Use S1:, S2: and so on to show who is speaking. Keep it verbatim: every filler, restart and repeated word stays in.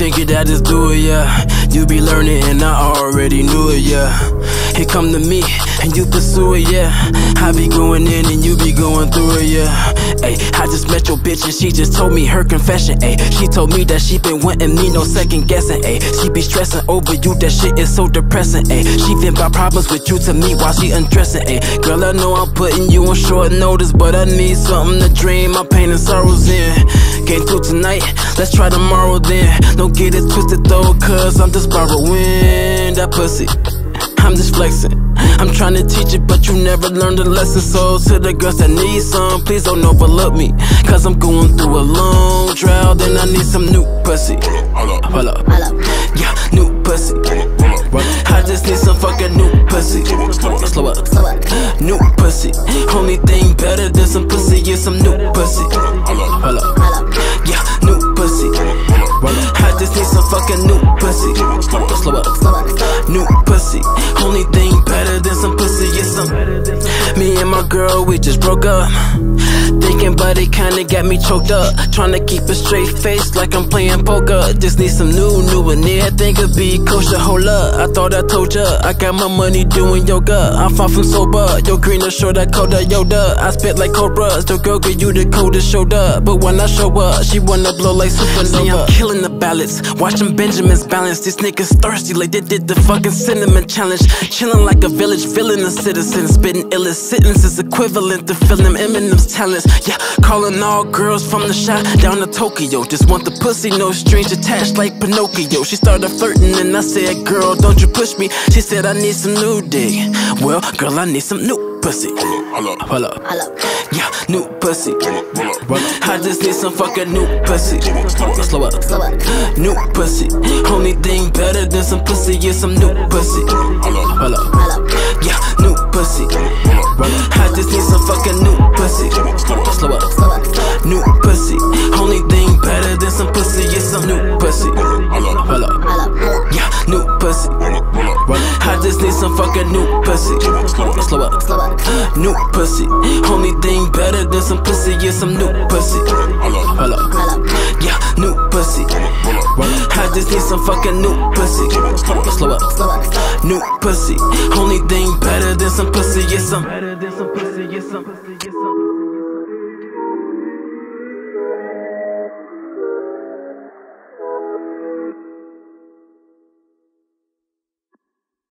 S1: think it, I just do it, yeah. You be learning and I already knew it, yeah. He come to me and you pursue it, yeah. I be going in and you be going through it, yeah. Ay, I just met your bitch and she just told me her confession, ay. She told me that she been wanting me, no second guessing, ay. She be stressing over you, that shit is so depressing, ay. She vent about problems with you to me while she undressing, ay. Girl, I know I'm putting you on short notice, but I need something to dream my pain and sorrows in. Came through tonight, let's try tomorrow then. Don't get it twisted though, cause I'm just borrowing that pussy. I'm just flexing, I'm trying to teach it, but you never learned the lesson. So to the girls that need some, please don't overlook me, cause I'm going through a long drought and I need some new pussy. Hold up, hold up, hold up. Yeah, new pussy. I just need some fucking new pussy. Slow up, slow up, slow up. New pussy. Only thing better than some pussy is some new pussy. Hold up, hold up, hold up. Yeah, new pussy. I just need some fucking new pussy. Slow up, slow up, slow up. New pussy. Only thing better than some pussy is some. Me and my girl, we just broke up. Thinking about it kinda got me choked up. Trying to keep a straight face like I'm playing poker. Just need some new, new and everything could be kosher. Hold up, I thought I told ya I got my money doing yoga. I'm far from sober, yo greener, short, I called her Yoda. I spit like cobras, the girl give you the coldest shoulder. But when I show up, she wanna blow like supernova. See, I'm killing the balance, watching Benjamin's balance. These niggas thirsty like they did the fucking cinnamon challenge. Chilling like a village villain, a citizen. Spitting illest sentences equivalent to feeling Eminem's talents. Yeah, calling all girls from the shot down to Tokyo. Just want the pussy, no strings attached like Pinocchio. She started flirting and I said, girl, don't you push me. She said, I need some new dick. Well, girl, I need some new pussy. Hold up, hold up, hold up. Yeah, new pussy. I just need some fucking new pussy. Slow up, slow up. New pussy. Only thing better than some pussy is some new pussy. Hold up, hold up, hold up. Yeah, new pussy. I just need some fucking new pussy. Slow up, slow up. New pussy. Only thing better than some pussy is some new pussy. Hold up, hold up, hold up. Yeah, new pussy. I just need some fucking new pussy. Slow up, slow up. New pussy. Only thing better than some pussy is some new pussy. Hold up, hold up, hold up. Yeah, new pussy. I just need some fucking new pussy. Slow up, slow up. New pussy. Only thing better than some pussy is some. Better than some pussy is some.